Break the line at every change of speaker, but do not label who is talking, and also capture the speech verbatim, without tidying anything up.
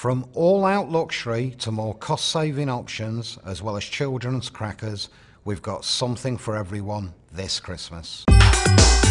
From all-out luxury to more cost-saving options, as well as children's crackers, we've got something for everyone this Christmas.